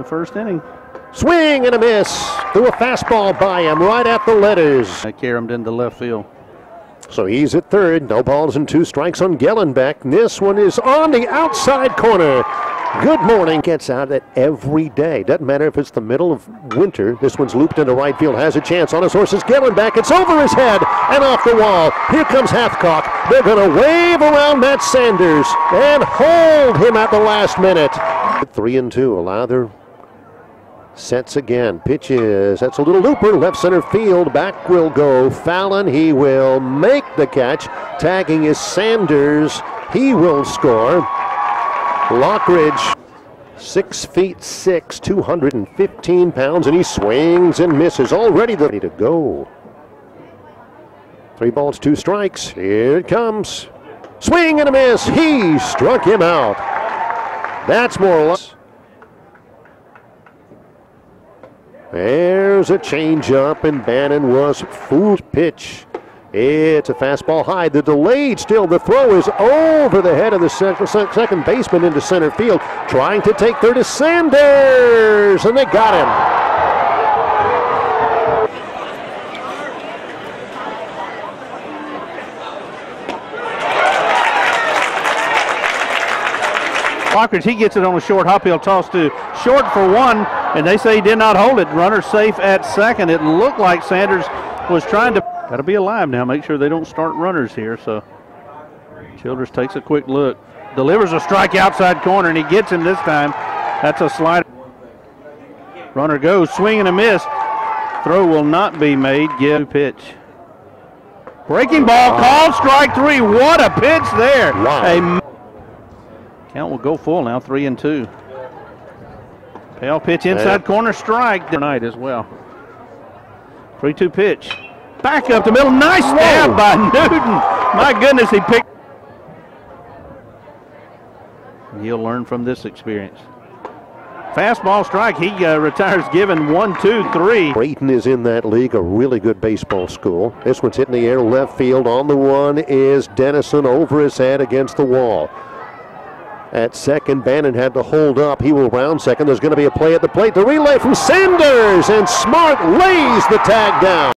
the first inning. Swing and a miss. Threw a fastball by him right at the letters. Caromed into left field. So he's at third. No balls and 2 strikes on Gellenbeck. This one is on the outside corner. Good morning. Gets out of it every day. Doesn't matter if it's the middle of winter. This one's looped into right field. Has a chance on his horse's Gellenbeck. It's over his head and off the wall. Here comes Hathcock. They're going to wave around Matt Sanders and hold him at the last minute. 3-2. Allow their sets again. Pitches. That's a little looper. Left center field. Back will go Fallon. He will make the catch. Tagging is Sanders. He will score. Lockridge, 6'6", 215 pounds, and he swings and misses. Already ready to go. 3 balls, 2 strikes. Here it comes. Swing and a miss. He struck him out. That's more or less. There's a changeup, and Bannon was fooled. Pitch. It's a fastball high. The delayed still. The throw is over the head of the second baseman into center field. Trying to take third is Sanders, and they got him. Lockridge, he gets it on a short hop. He'll toss to short for 1, and they say he did not hold it. Runner safe at second. It looked like Sanders was trying to. Got to be alive now. Make sure they don't start runners here. So Childress takes a quick look. Delivers a strike outside corner, and he gets him this time. That's a slider. Runner goes. Swing and a miss. Throw will not be made. Give pitch. Breaking ball called. Strike 3. What a pitch there. Wow. Count will go full now. 3-2. Pale pitch inside corner. Strike tonight as well. 3-2 pitch. Back up the middle. Nice stab by Newton. My goodness, he picked. He'll learn from this experience. Fastball strike. He retires given 1, 2, 3. Brayton is in that league, a really good baseball school. This one's hitting the air left field. On the one is Dennison over his head against the wall. At second, Bannon had to hold up. He will round second. There's going to be a play at the plate. The relay from Sanders, and Smart lays the tag down.